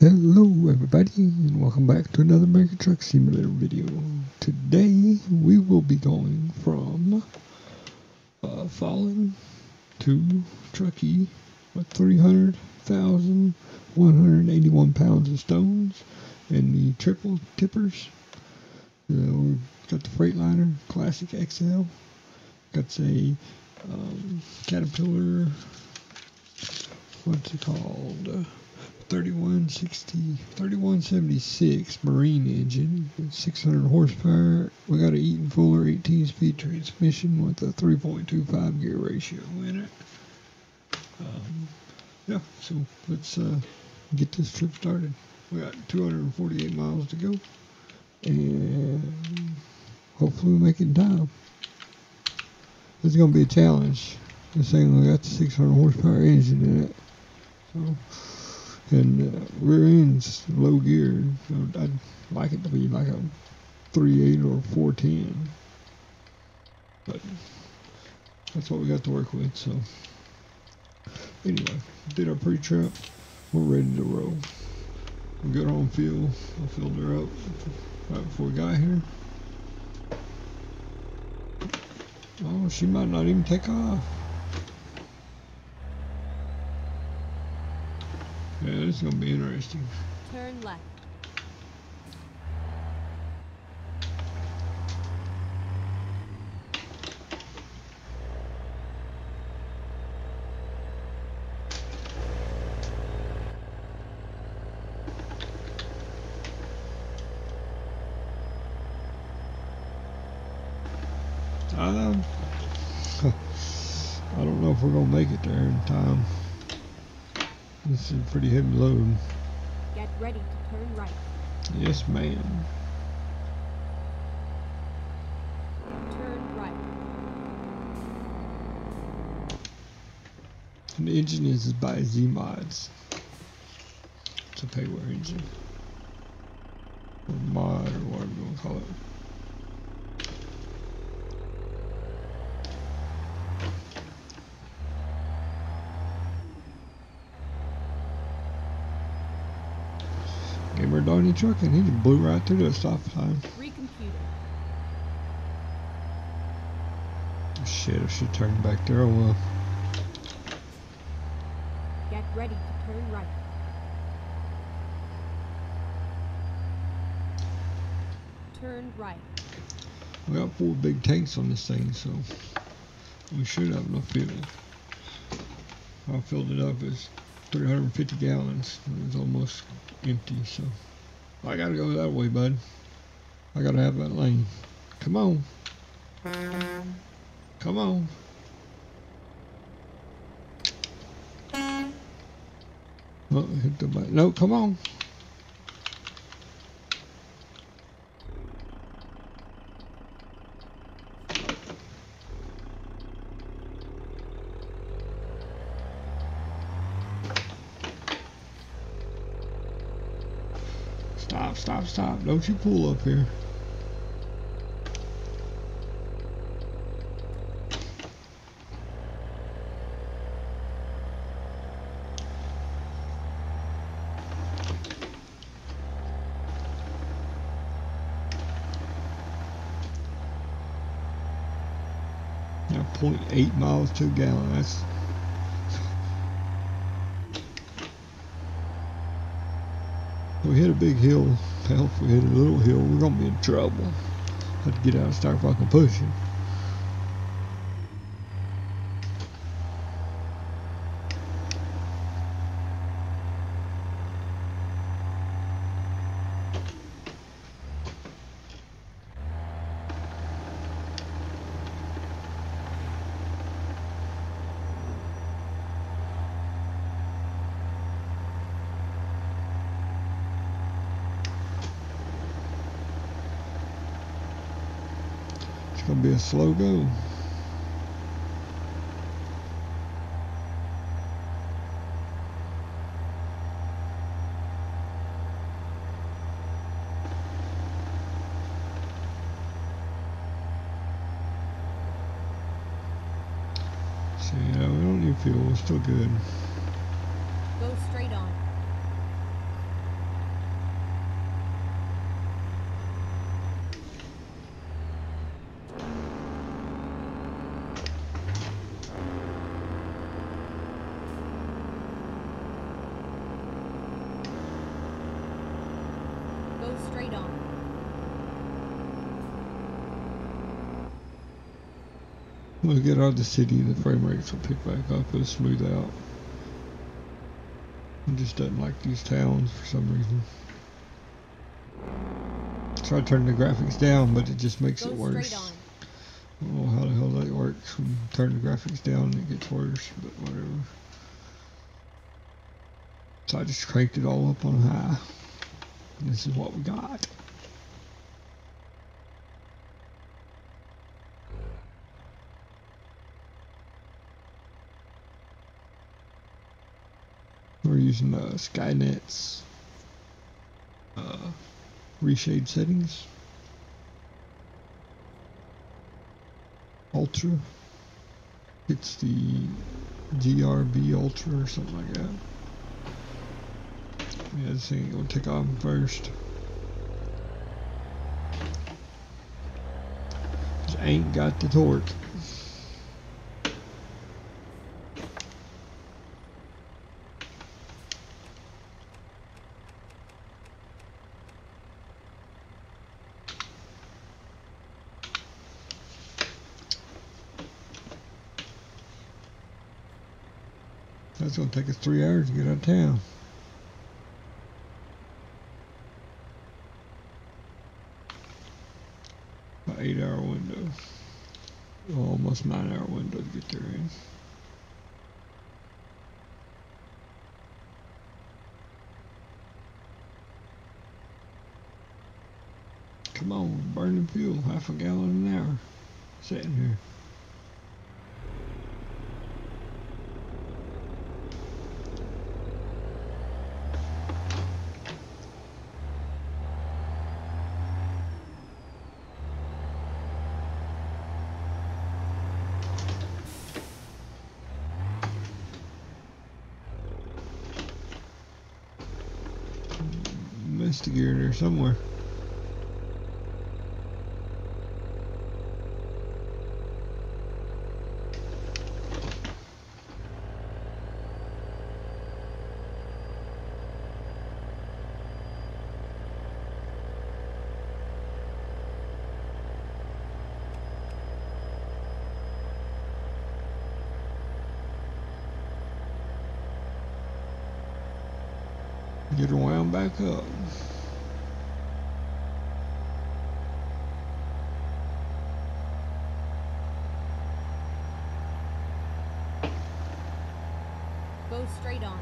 Hello everybody and welcome back to another American Truck Simulator video. Today we will be going from Fallen to Truckee with 300,181 pounds of stones and the triple tippers. We've got the Freightliner Classic XL, got a Caterpillar, what's it called? 3176 marine engine with 600 horsepower. We got an Eaton Fuller 18-speed transmission with a 3.25 gear ratio in it. Yeah, so let's get this trip started. We got 248 miles to go, and hopefully we make it in time. This is gonna be a challenge. This thing got the 600 horsepower engine in it, so. And rear end's low gear. So I'd like it to be like a 3.8 or 4.10, but that's what we got to work with. So anyway, did our pre-trip. We're ready to roll. We're good on fuel. I filled her up right before we got here. Oh, she might not even take off. Yeah, this is gonna be interesting. Turn left. I don't know if we're gonna make it there in time. This is a pretty heavy load. Get ready to turn right. Yes, ma'am. Turn right. And the engine is by Z-Mods. It's a pay-wear engine. Or mod, or whatever you want to call it. Gave her a Donnie truck and he just blew right through the stop sign. Recomputed. Shit, I should turn back there. Oh well. Get ready to turn right. Turn right. We got 4 big tanks on this thing, so we should have enough fuel. I filled it up. It's 350 gallons. It was almost empty, so I gotta go that way, bud. I gotta have that lane. Come on. Come on. Oh, hit the button. No, come on. Stop, stop, stop. Don't you pull up here. Now 0.8 miles to a gallon. That's we hit a big hill. Hell, if we hit a little hill, we're gonna be in trouble. Have to get out and start fucking pushing. It's gonna be a slow go. So yeah, we don't need fuel. We're still good. Go straight on. straight on. When we get out of the city, the frame rates will pick back up. It'll smooth out. It just doesn't like these towns for some reason. Try to turn the graphics down, but it just makes Go it worse. straight on. I don't know how the hell that works. When you turn the graphics down, it gets worse, but whatever. So I just cranked it all up on high. And this is what we got. We're using Skynet's reshade settings. Ultra. It's the GRB Ultra or something like that. Yeah, this thing will take off first. Just ain't got the torque. That's gonna take us 3 hours to get out of town. About 8-hour window. Well, almost 9-hour window to get there in. Come on, burning fuel, half a gallon an hour. Sitting here. Missed the gear in there somewhere. Get her wound back up. Go straight on.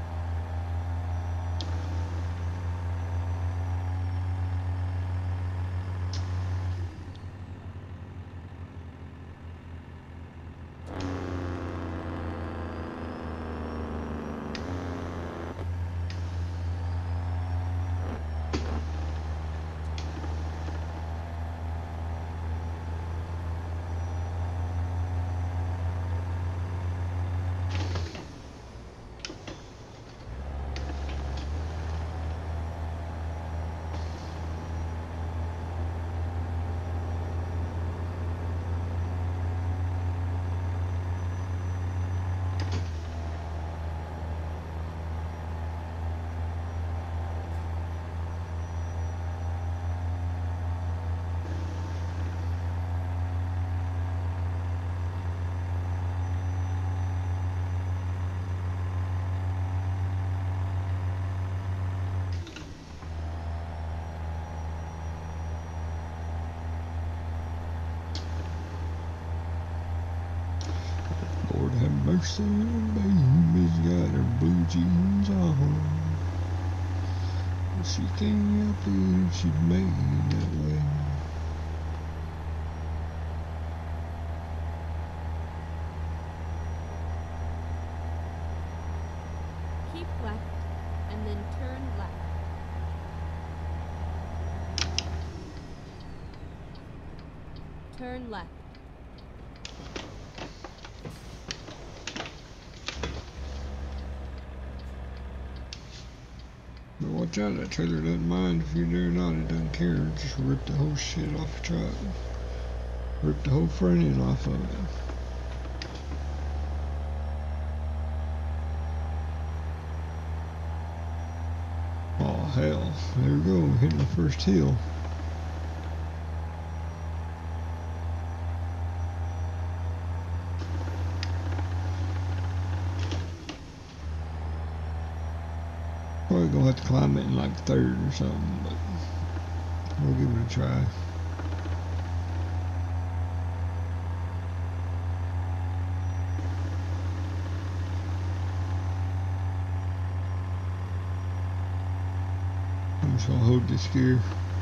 Lord have mercy, baby's got her blue jeans on. She can't help it, she's made that way. Keep left and then turn left. Turn left. But watch out, that trailer doesn't mind if you're there or not, it doesn't care. It just rip the whole shit off the truck. Rip the whole front end off of it. Oh hell. There we go, hitting the first hill. Probably gonna have to climb it in like third or something, but we'll give it a try. I'm just gonna hold this gear.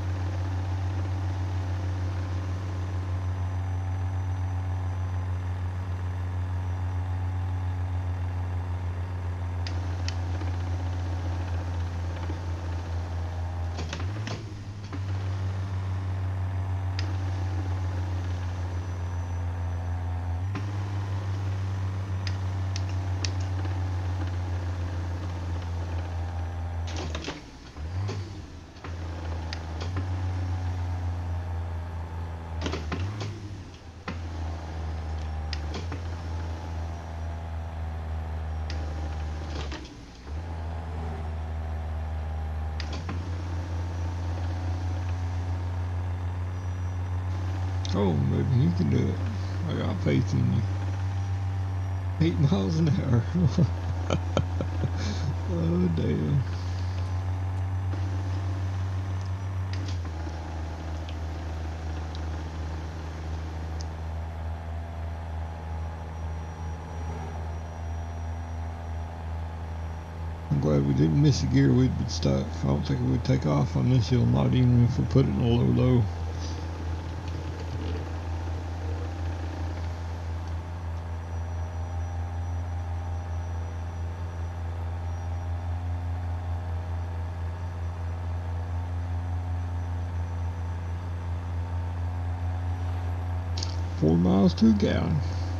Oh, maybe you can do it. I got faith in you. 8 miles an hour. Oh, damn. I'm glad we didn't miss a gear. We'd been stuck. I don't think it would take off on this hill, not even if we put it in a low. 4 miles to a gallon.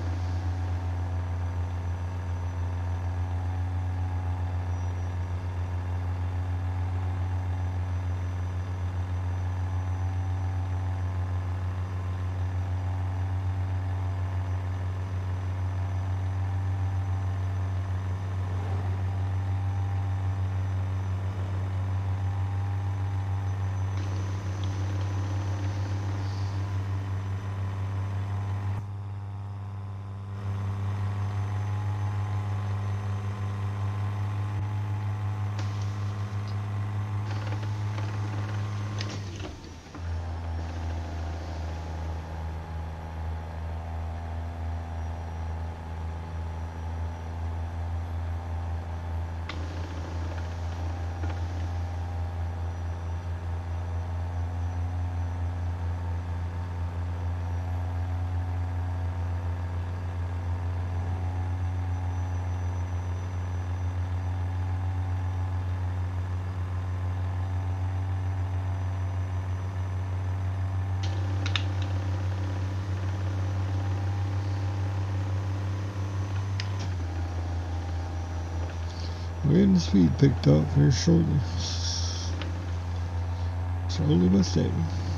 And the speed picked up here shortly. Slowly but steady.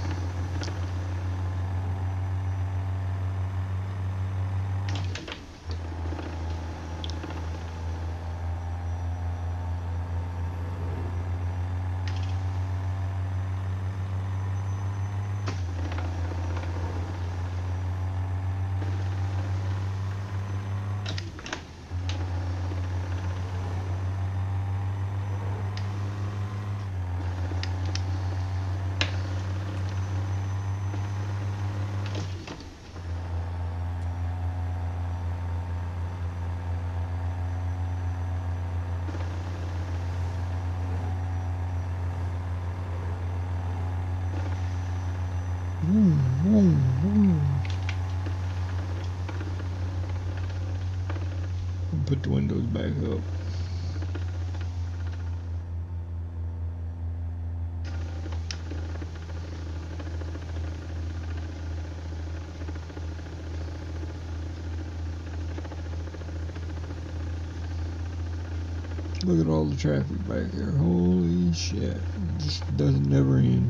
Put the windows back up. Look at all the traffic back here. Holy shit. It just doesn't never end.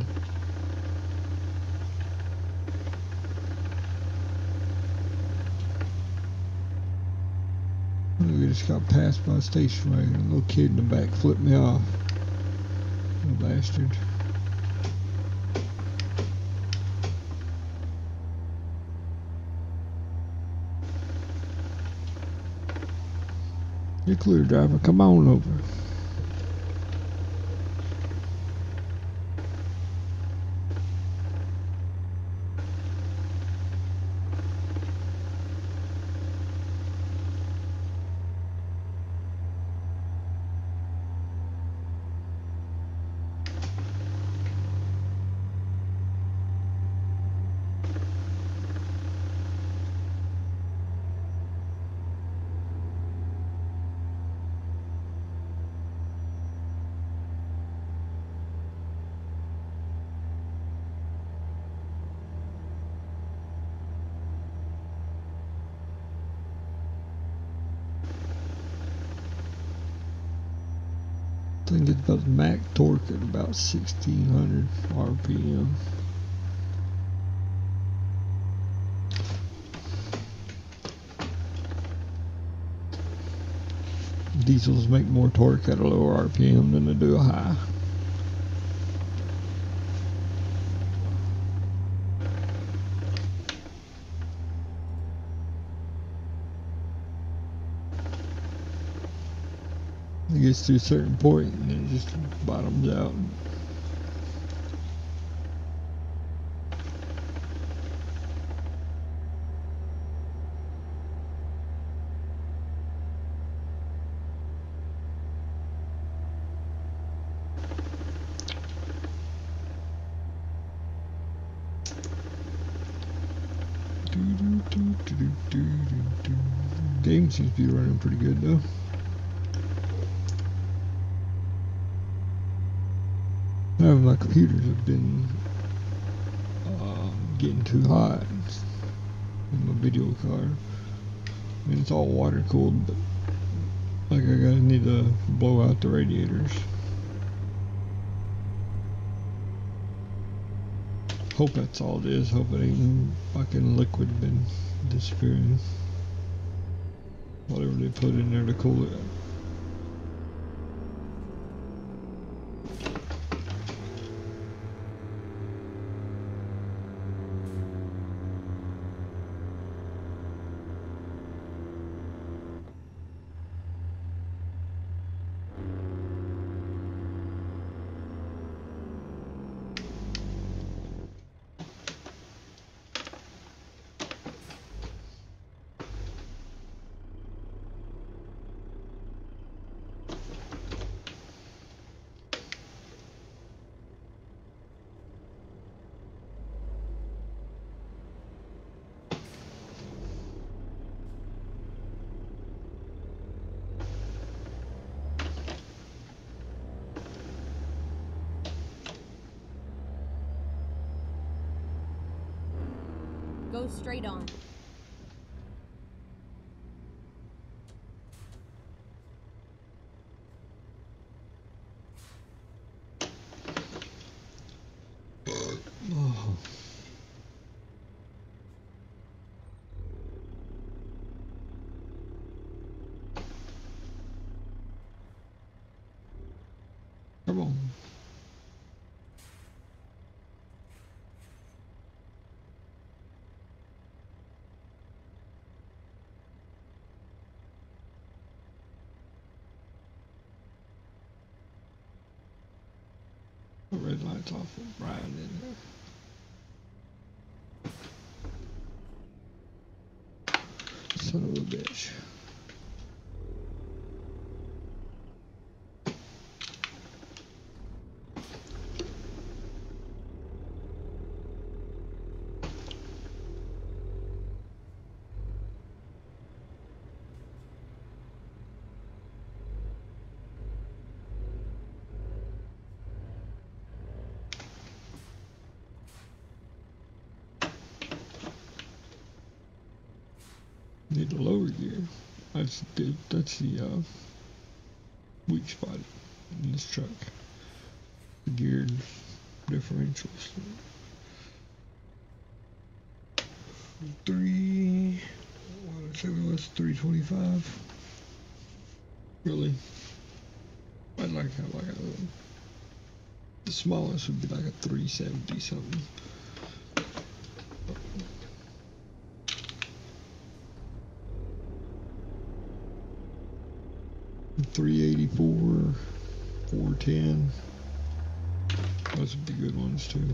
We just got passed by a station wagon. A little kid in the back flipped me off. little bastard. You're clear, driver. Come on over. I think it's about max torque at about 1600 RPM. Diesels make more torque at a lower RPM than they do a high. It gets to a certain point and then it just bottoms out. Game seems to be running pretty good though. My computers have been getting too hot in my video card. I mean, it's all water cooled, but like I gotta need to blow out the radiators. Hope that's all it is. Hope it ain't fucking liquid been disappearing. Whatever they put in there to cool it. Go straight on. Oh. Come on. The red light's off with Brian in there. Son of a bitch. Need a lower gear. That's the weak spot in this truck. The geared differentials. 325. Really? I'd like to have like a The smallest would be like a 370 something. .384, 410. Those would be good ones too.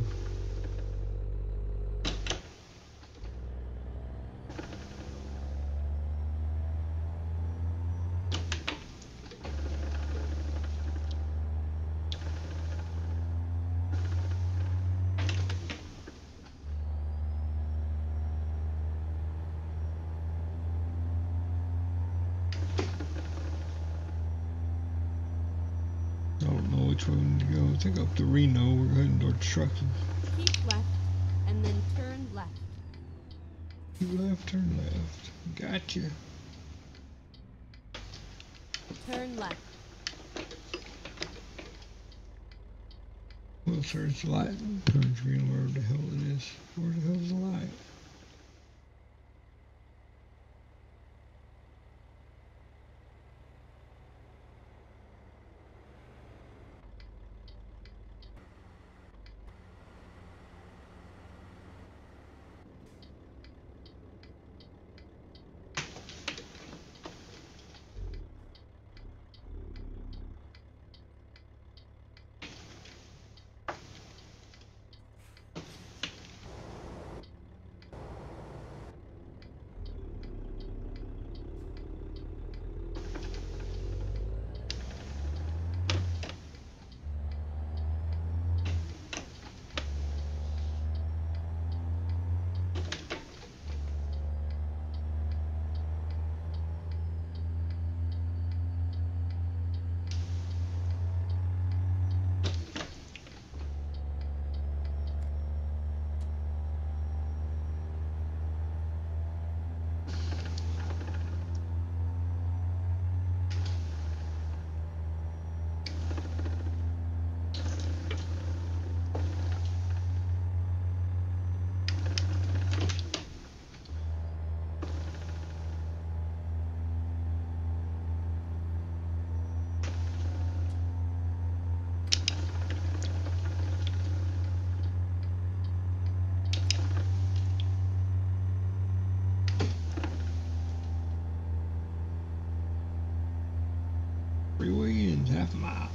I don't know which one to go. I think up to Reno. We're heading toward Truckee. Keep left and then turn left. Keep left, turn left. Gotcha. Turn left. Well, there's the light. Turns green. Where the hell it is? Where the hell's the light? Freeway ends half a mile.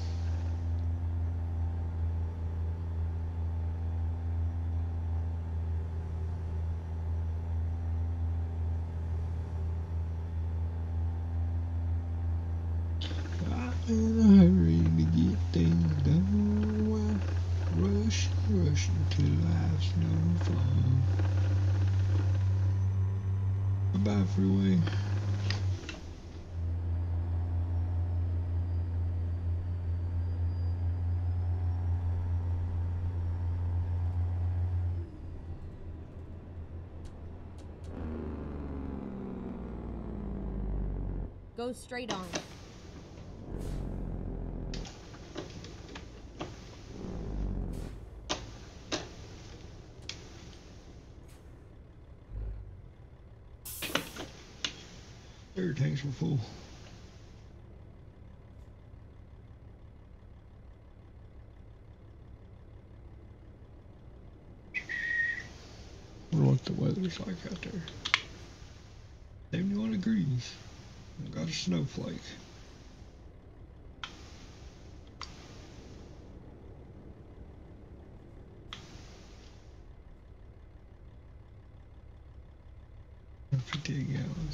I'm in a hurry to get things done. Rushing till life's no fun. Bye-bye, freeway. Go straight on. Air tanks were full. I wonder what the weather's like out there. 71 degrees. Got a snowflake. $58 gallons.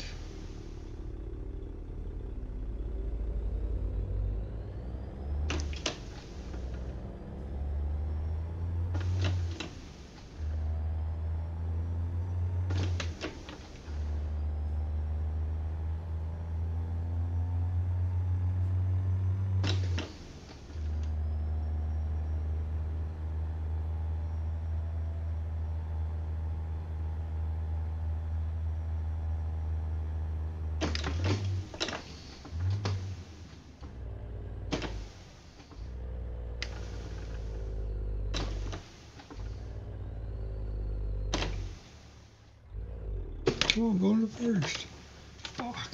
Oh, I'm going to first. Fuck.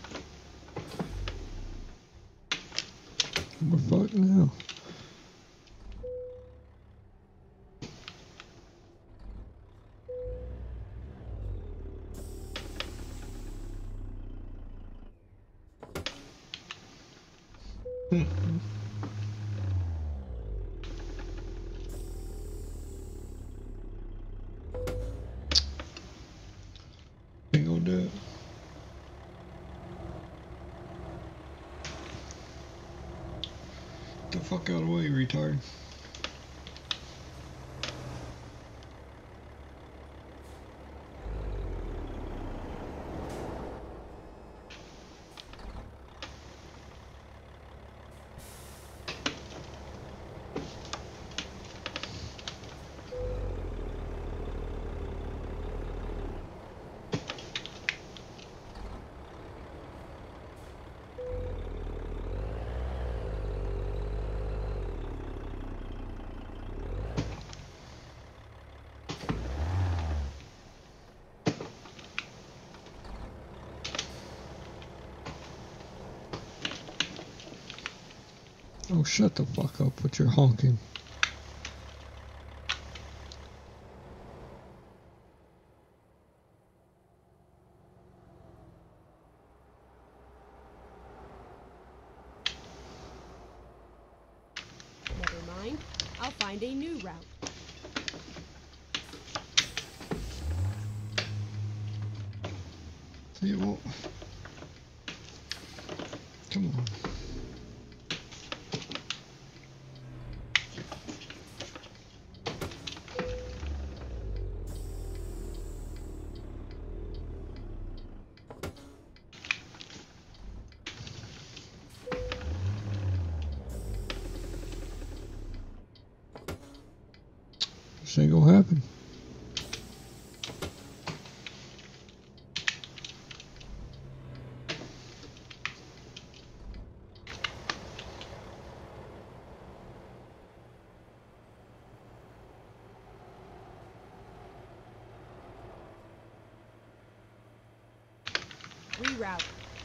We're fucked now. Ain't gonna do it. Get the fuck out of the way, retard. Oh, shut the fuck up with your honking. Never mind. I'll find a new route. See, it won't. Come on. This ain't gonna happen. Reroute.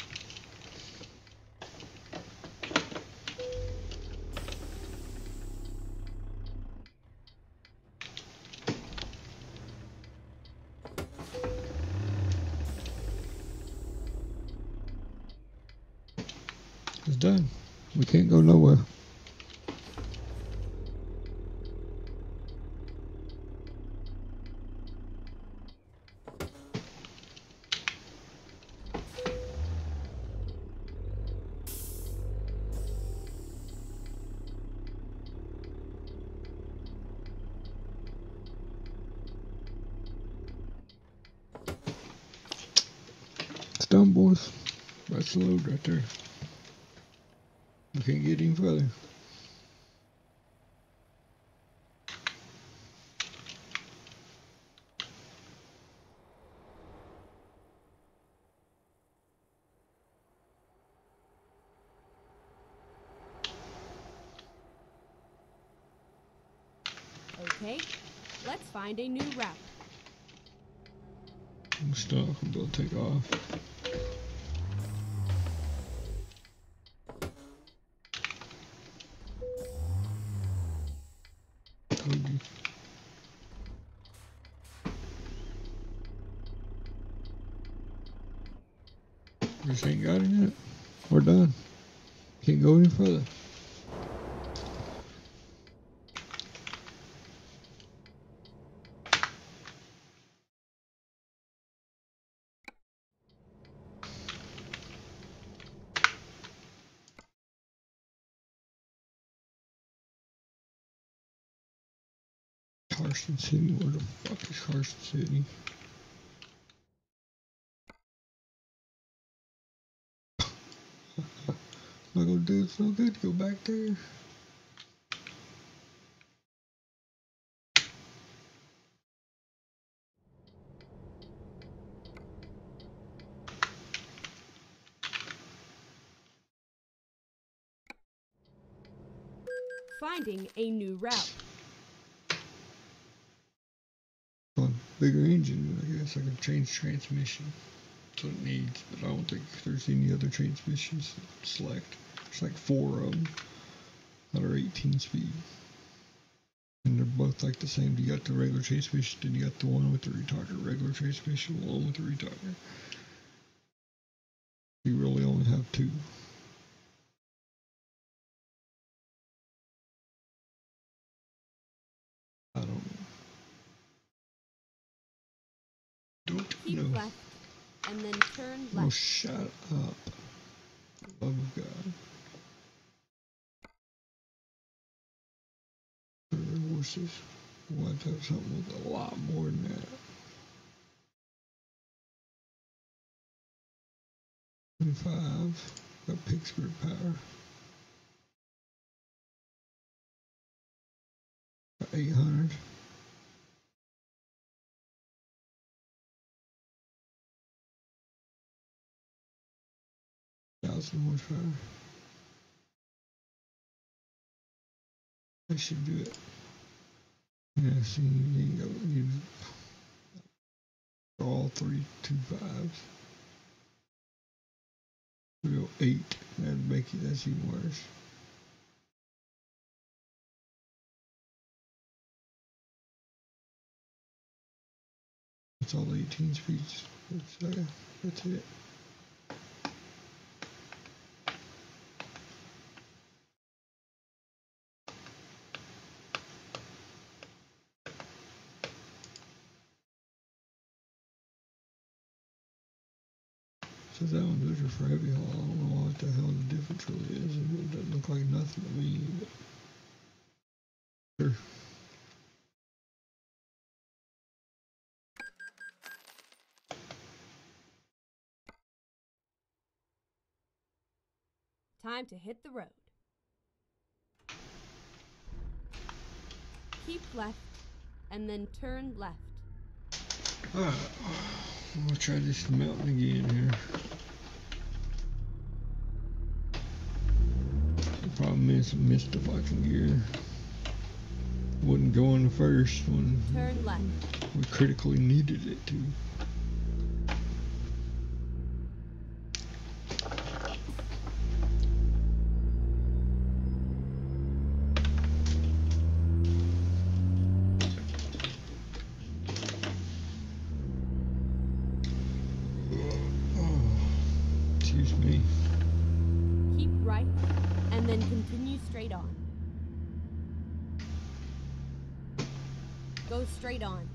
It's done. We can't go nowhere. It's done, boys. That's the load right there. We can't get any further. Okay. Let's find a new route. I'm stuck. I'm gonna take off. Told you. This ain't got it yet. We're done. Can't go any further. Carson City, where the fuck is Carson City? Not gonna do it so good to go back there. Finding a new route. On bigger engine, I guess I can change transmission. That's what it needs, but I don't think there's any other transmissions to select. There's like 4 of them that are 18 speed. And they're both like the same. You got the regular transmission, then you got the one with the retarder. Regular transmission, one with the retarder. You really only have 2. Keep No. left and then turn Oh, left. shut up. For the love of God. Horses. I want to have something with a lot more than that. 25. Got Pittsburgh power. Got 800. Horsepower. I should do it. Yeah, see, you all 3 2.5s. 308. That'd make it, that's even worse. That's all 18 speeds. That's it. So that one's better for heavy haul. I don't know what the hell the difference really is. It doesn't look like nothing to me. But sure. Time to hit the road. Keep left and then turn left. Alright, I'm gonna try this mountain again here. The problem is I missed the fucking gear. Wouldn't go on the first one. Turn left. We critically needed it to. Excuse me. Keep right and then continue straight on. Go straight on.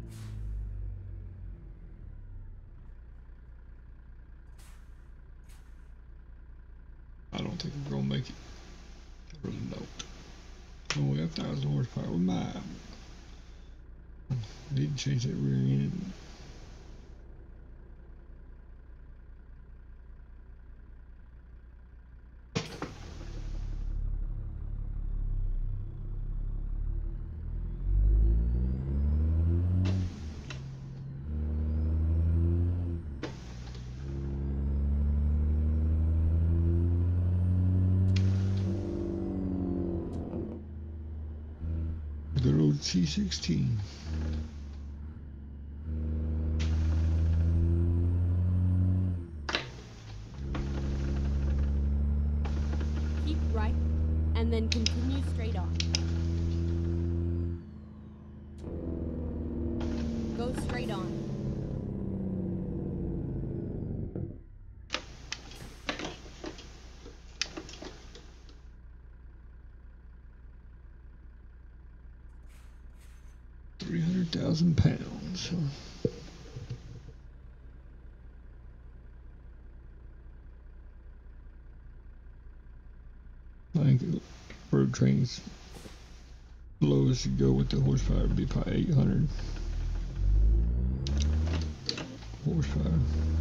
I don't think we're gonna make it. I really don't. Oh, we have 1,000 horsepower. We might. Need to change that rear end. Good old C16. Keep right and then continue straight on. Go straight on. £300,000. I think road trains lowest you go with the horsepower would be probably 800 horsepower.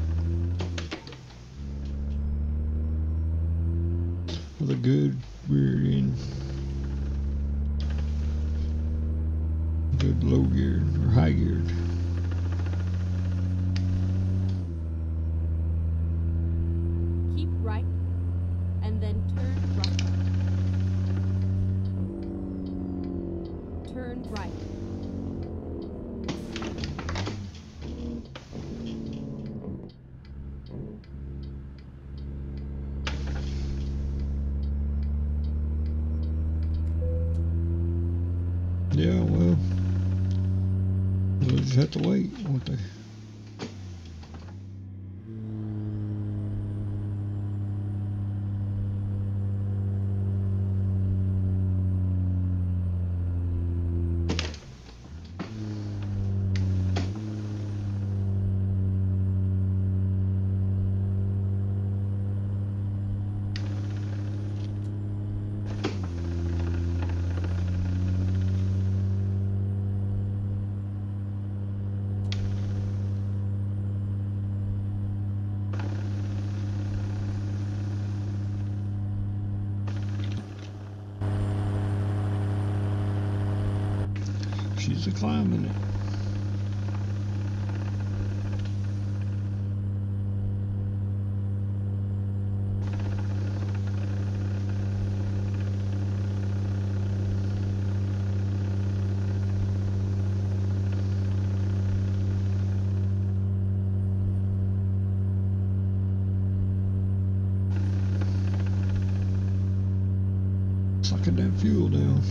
With a good rear end. Good low geared or high geared. Keep right and then turn right. Turn right. Yeah, well, we'll just have to wait, won't they? She's a climbing it. Sucking that fuel down.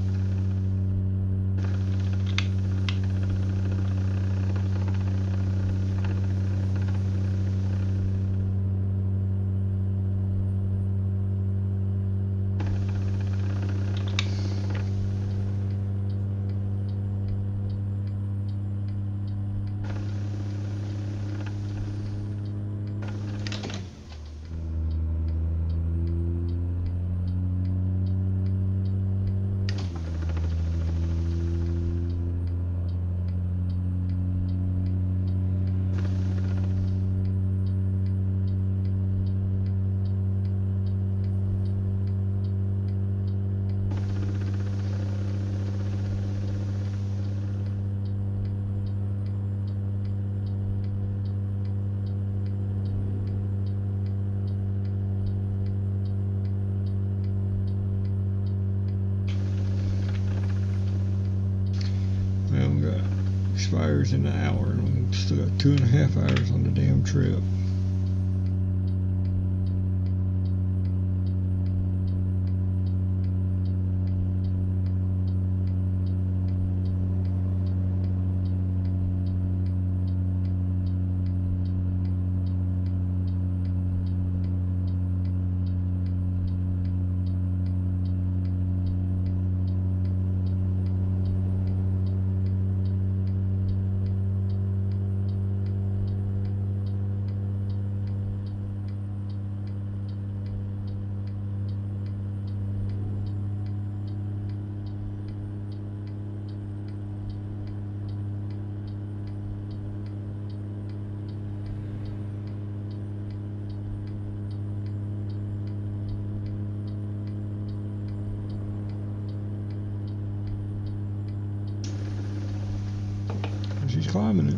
Well, we got expires in an hour, and we still got 2.5 hours on the damn trip. She's climbing it.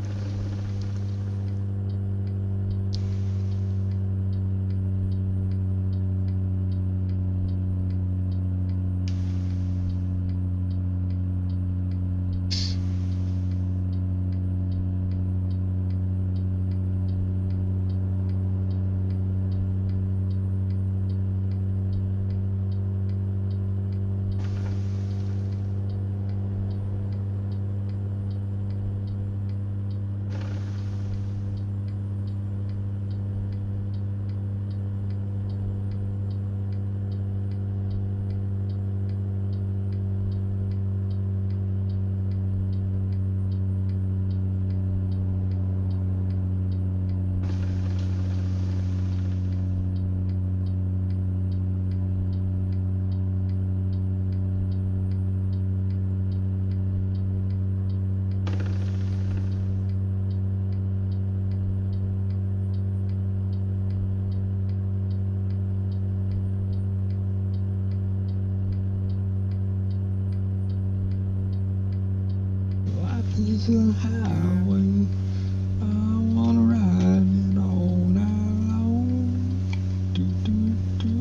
This is a highway. I wanna ride it all night long. Do, do,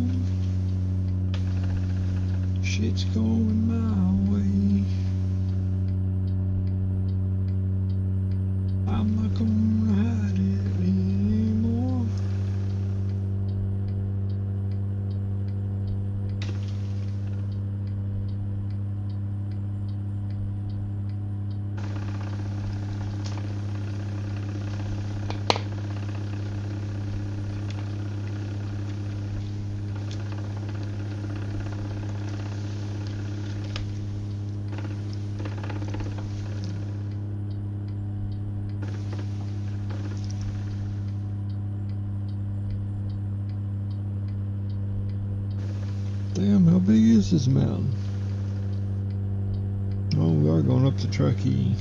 do. Shit's going my way. I'm not gonna hide it anymore. Damn, how big is this mountain? Oh, we are going up to Truckee.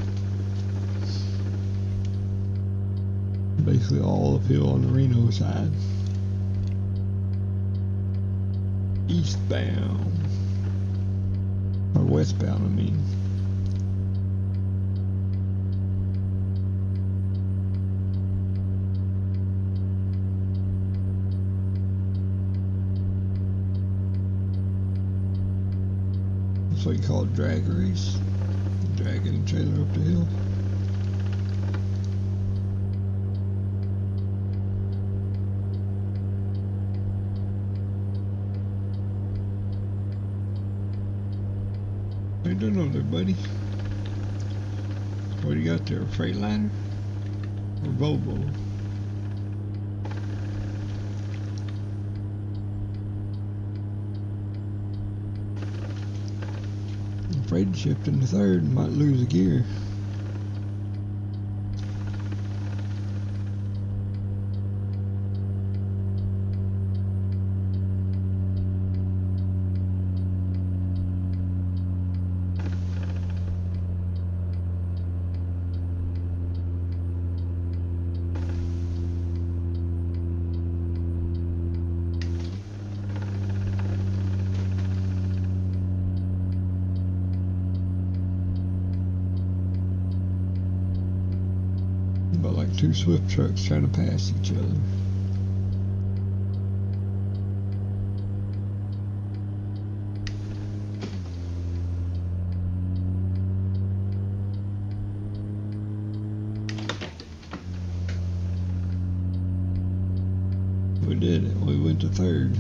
Basically all uphill on the Reno side. Eastbound. Or westbound, I mean. That's what you call a drag race. Dragging the trailer up the hill. How you doing over there, buddy? What do you got there? A Freightliner? Or Volvo? I'm afraid to shift into third and might lose a gear. About like two Swift trucks trying to pass each other. We did it. We went to third.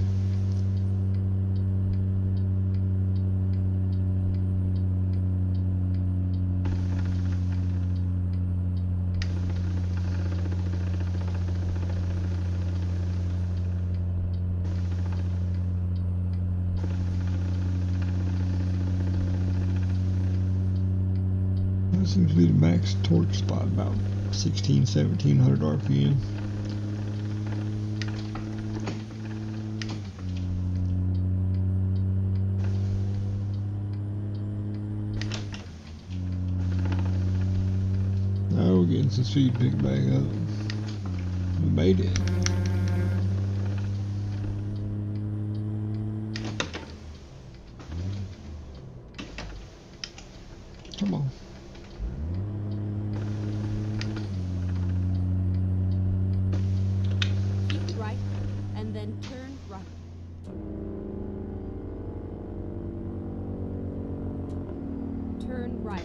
That seems to be the max torque spot, about 1700 RPM. Now we're getting some speed picked back up. We made it. Come on. Keep right, and then turn right. Turn right.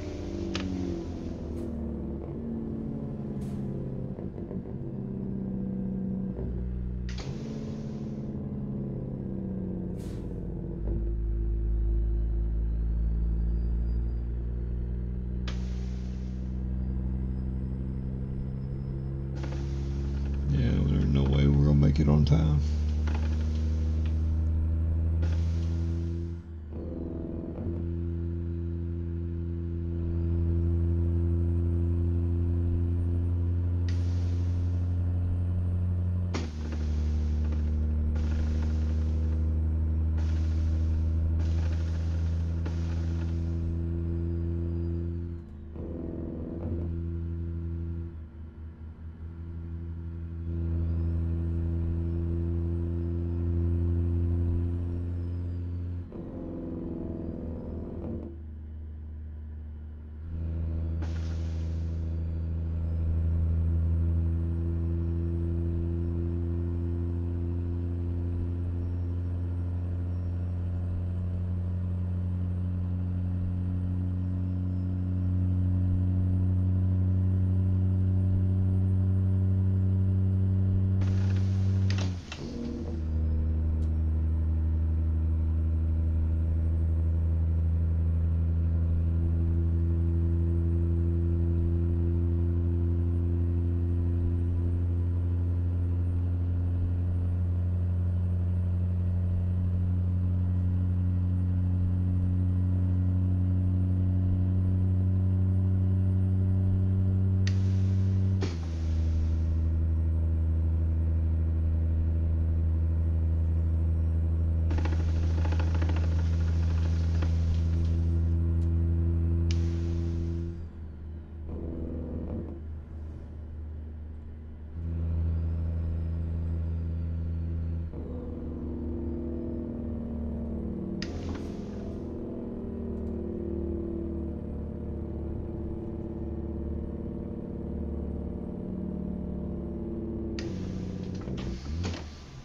Yeah, there's no way we're gonna make it on time.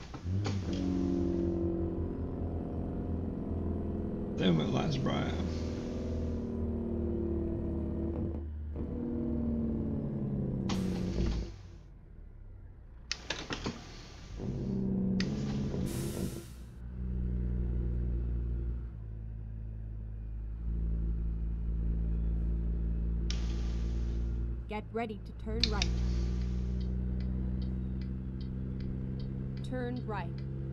Damn it, last Brian. Get ready to turn right. Turn right.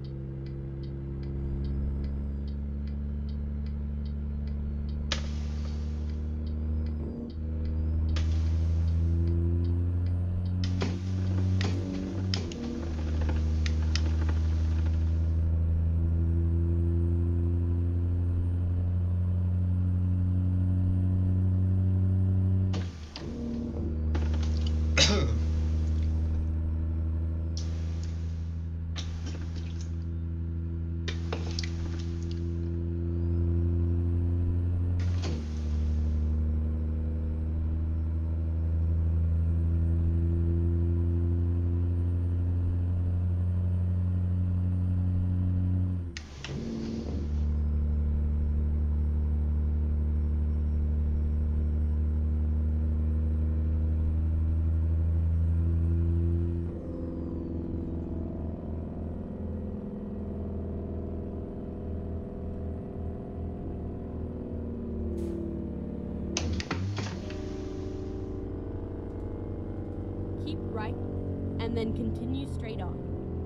Keep right, and then continue straight on.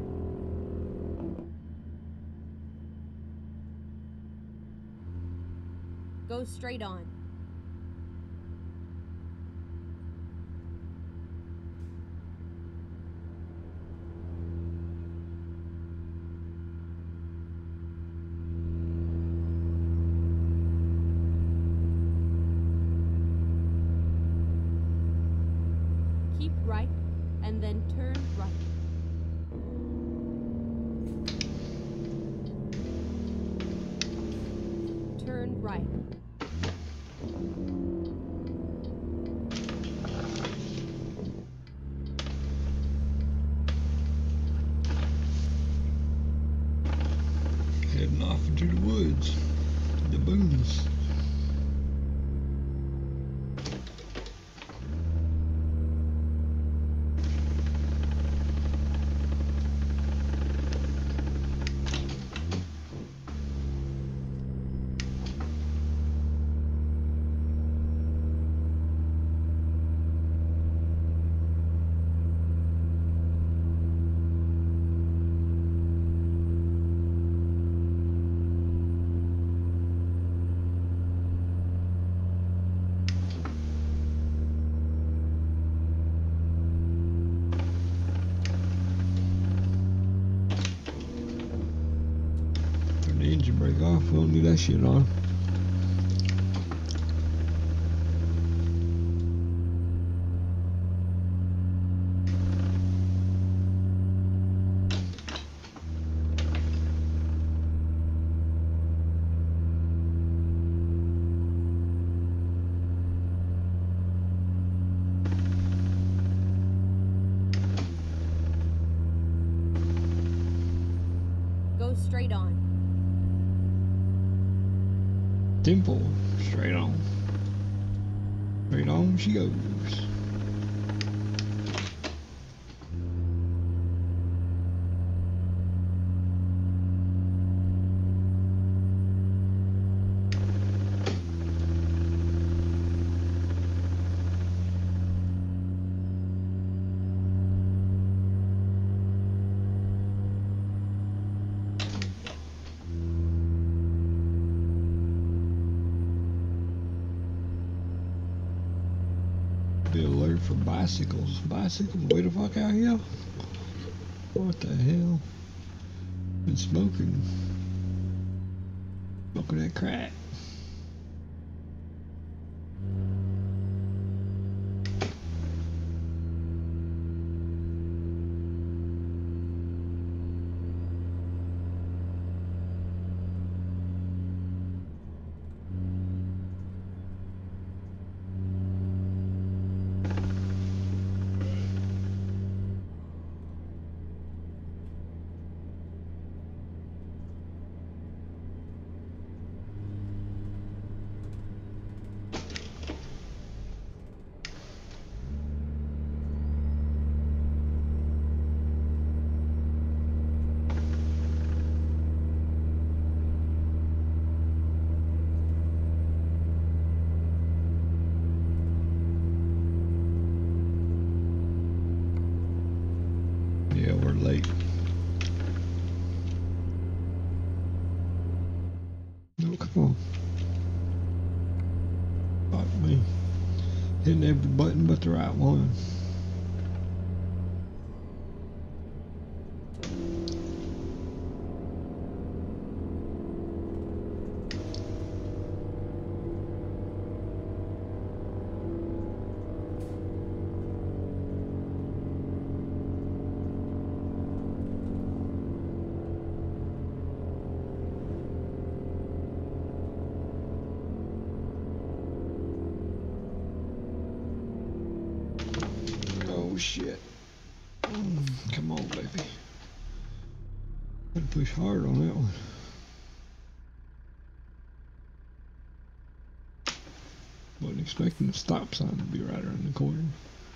Go straight on. Keep right, and then turn right. Turn right. Heading off into the woods, the boonies. Turn the engine brake off, we don't need that shit on. Go straight on. Temple, straight on. Straight on she goes. Be alert for bicycles. Bicycles way the fuck out here. What the hell? Been smoking. Smoking that crack. Oh, fuck me. Hitting every button but the right one. Oh shit. Come on, baby. Gotta push hard on that one. Wasn't expecting the stop sign to be right around the corner.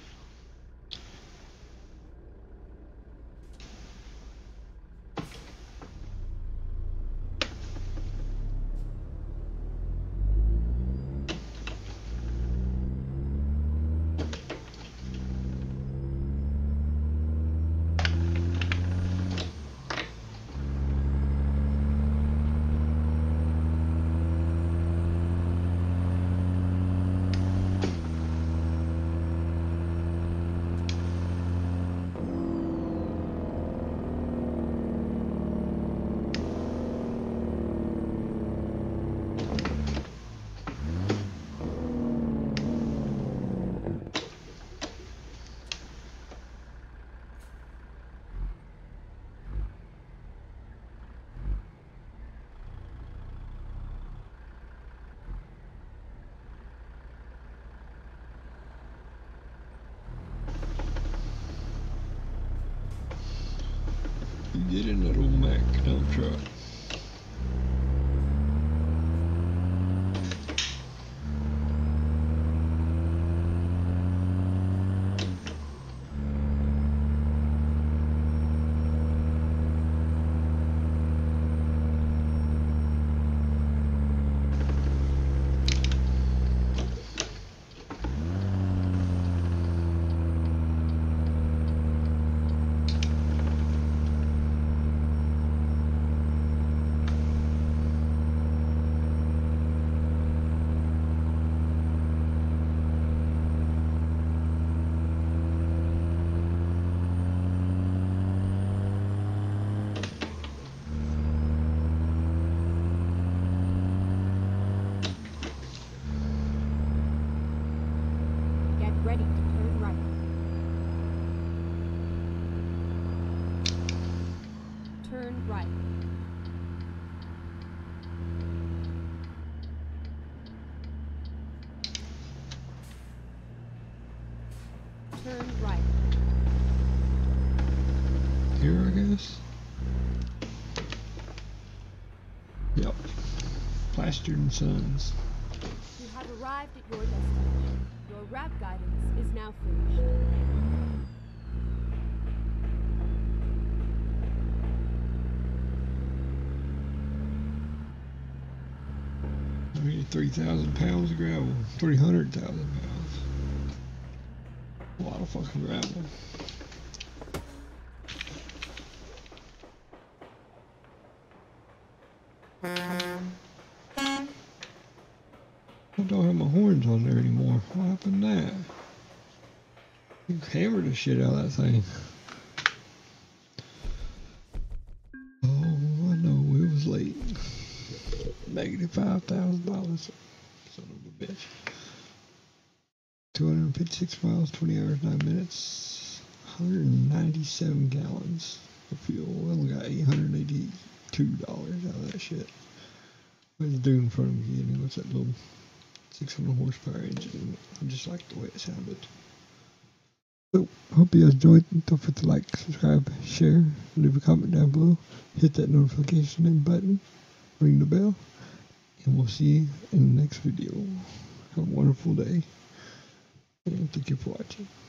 You get in that old Mack dump truck. Ready to turn right. Turn right. Turn right. Here, I guess? Yep. Plastered and Sons. You have arrived at your destination. Your route guidance is now finished. I mean, 3,000 pounds of gravel. 300,000 pounds. A lot of fucking gravel. I don't have my horns on there anymore. What happened to that? You hammered the shit out of that thing. Oh, I know, it was late. Negative $5,000. Son of a bitch. 256 miles, 20 hours, 9 minutes. 197 gallons of fuel. We only got $882 out of that shit. What's the dude in front of me getting? What's that little 600 horsepower engine? I just like the way it sounded. So, hope you guys enjoyed. Don't forget to like, subscribe, share, leave a comment down below. Hit that notification button, ring the bell, and we'll see you in the next video. Have a wonderful day, and thank you for watching.